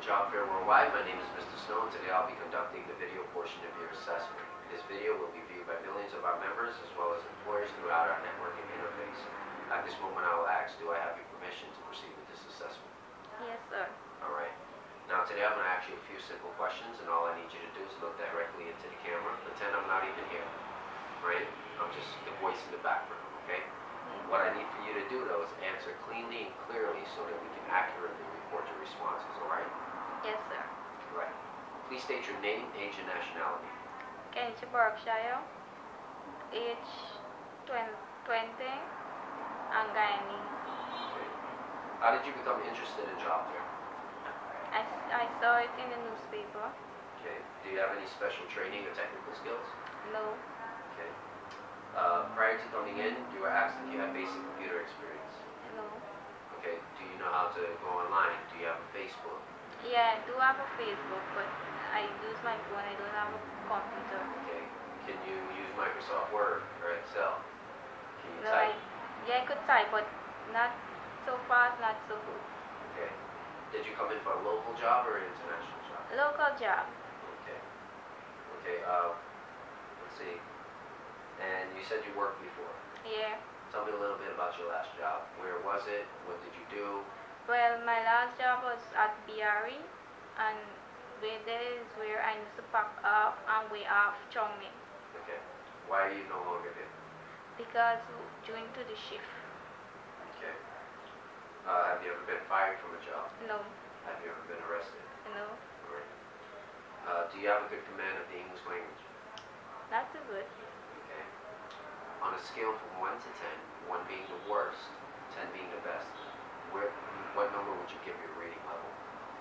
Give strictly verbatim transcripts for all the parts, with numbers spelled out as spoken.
Jobfair Worldwide. My name is Mister Snow, and today I'll be conducting the video portion of your assessment. This video will be viewed by millions of our members as well as employers throughout our networking interface. At this moment, I will ask, do I have your permission to proceed with this assessment? Yes, sir. All right. Now, today I'm going to ask you a few simple questions, and all I need you to do is look directly into the camera. Pretend I'm not even here. Right? I'm just the voice in the background, okay? What I need for you to do, though, is answer cleanly and clearly so that we can accurately report your responses, all right? Yes, sir. Right. Please state your name, age, and nationality. Kenisha Bershire, age twenty, and Guyanese. Okay. How did you become interested in Jobfair? I, I saw it in the newspaper. Okay. Do you have any special training or technical skills? No. Okay. Uh, prior to coming in, you were asked if you had basic computer experience. No. Okay. Do you know how to go online? Do you have a Facebook? Yeah, I do have a Facebook, but I use my phone. I don't have a computer. Okay. Can you use Microsoft Word or Excel? Can you No, type? I, yeah, I could type, but not so fast, not so good. Okay. Did you come in for a local job or an international job? Local job. Okay. Okay. Uh, let's see. And you said you worked before. Yeah. Tell me a little bit about your last job. Where was it? What did you do? Well, my last job was at B R E, and where there is where I used to pack up and weigh off chongming. Okay. Why are you no longer there? Because due to the shift. Okay. Uh, have you ever been fired from a job? No. Have you ever been arrested? No. All right. Uh, do you have a good command of the English language? Not so good. Okay. On a scale from one to ten, one being the worst, ten being the best, where, what number would you give your reading level?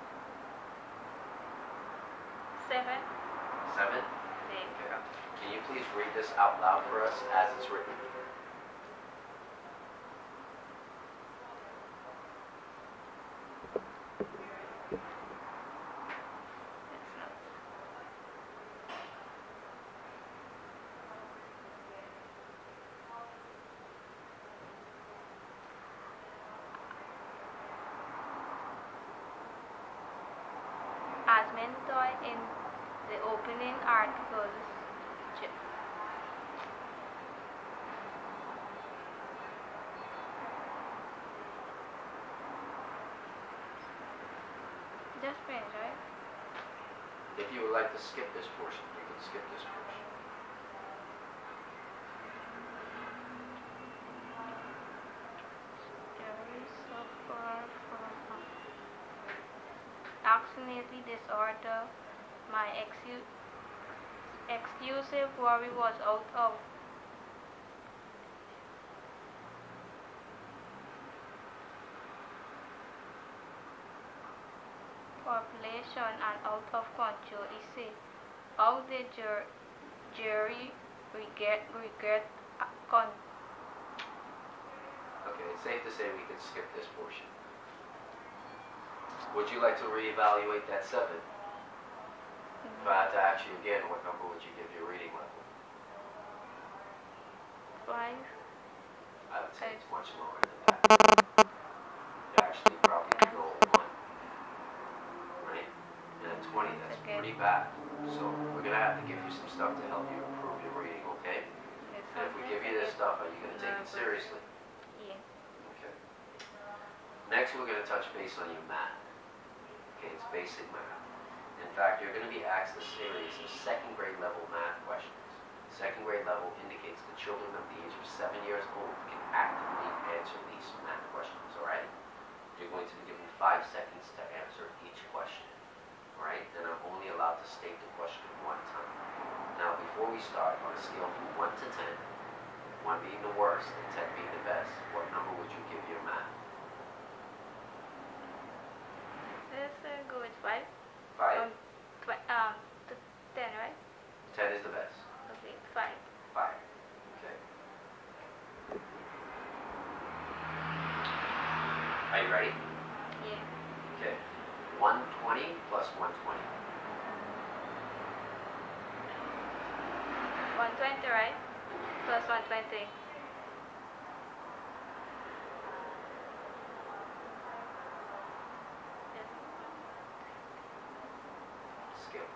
Seven. Seven? Six. Okay. Can you please read this out loud for us as it's written? As mentioned in the opening articles, ju- just finish, right? If you would like to skip this portion, you can skip this portion. Jerry suffered from accidentally disorder. My exu- exclusive worry was out of population and out of control. He said, how the jur- jury regret regret uh, con- Okay, it's safe to say we can skip this portion. Would you like to reevaluate that seven? If I had to ask you again, what number would you give your reading level? five? I would say it's much lower than that. You actually probably below one. Right? And at twenty, that's Okay. pretty bad. So we're going to have to give you some stuff to help you improve your reading, okay? Yes, And if we give you this stuff, are you going to take it seriously? Yeah. Okay. Next, we're going to touch base on your math. Okay, it's basic math. In fact, you're going to be asked a series of second grade level math questions. Second grade level indicates the children of the age of seven years old can actively answer these math questions, all right? You're going to be given five seconds to answer each question, all right? And I'm only allowed to state the question one time. Now, before we start, on a scale from one to ten, one being the worst and ten being the best, what number would you give your math? Let's uh, go with five. Five? Um, tw- um, to ten, right? Ten is the best. Okay, five. Five. Okay. Are you ready? Yeah. Okay. one twenty plus one twenty. one twenty, right? Plus one twenty. Yes. Skip.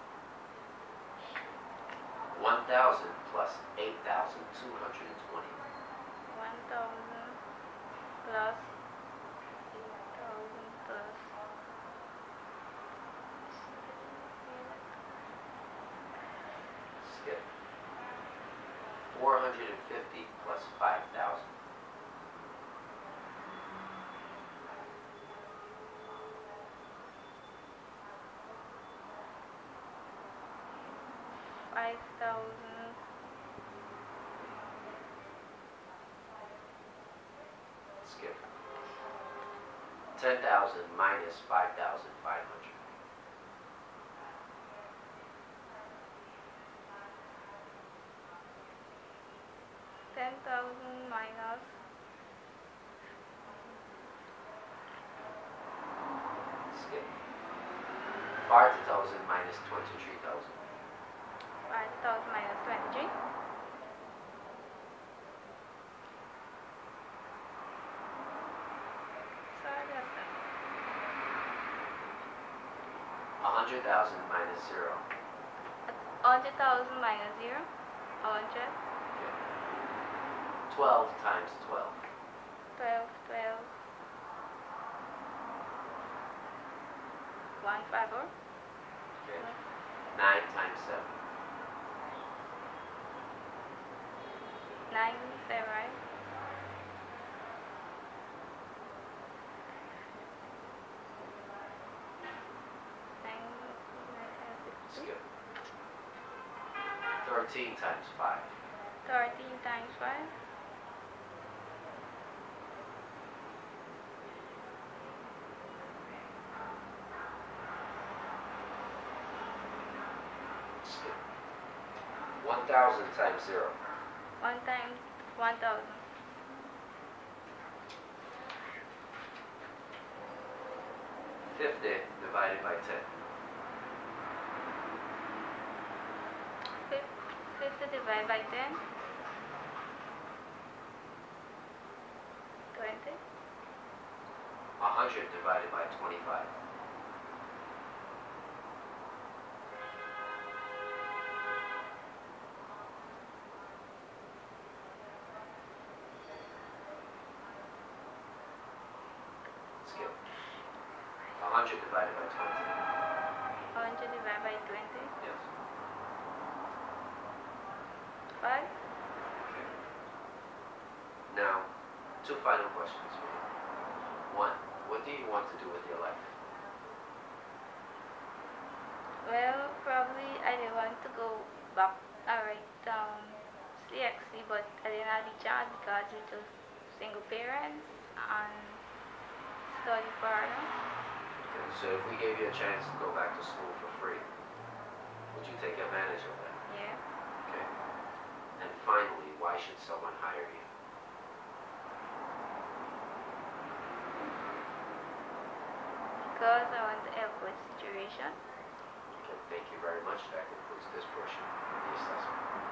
one thousand plus eight thousand two hundred twenty. one thousand plus eight thousand plus Skip. four hundred fifty plus five thousand. five thousand Skip. ten thousand minus five thousand five hundred. ten thousand minus Skip. five thousand minus twenty-three thousand. five thousand minus twenty-three. Sorry about that. one hundred thousand minus zero. one hundred thousand minus zero. one hundred. Okay. twelve times twelve. twelve, twelve. one five four. Okay. nine times seven. nine seven, right? nine, nine, sixteen. Skip. thirteen times five. thirteen times five. Skip. one thousand times zero. one times one thousand. fifty divided by ten. Fif- fifty divided by ten. twenty. one hundred divided by twenty-five. Skip. one hundred divided by twenty. one hundred divided by twenty. Yes. five. Okay. Now, two final questions for you. One, what do you want to do with your life? Well, probably I didn't want to go back. Alright, um, C X C, but I didn't have the chance because we just single parents and study further. Okay, so if we gave you a chance to go back to school for free, would you take advantage of that? Yeah. Okay. And finally, why should someone hire you? Because I want to help with situation. Okay, thank you very much. That concludes this portion of the assessment.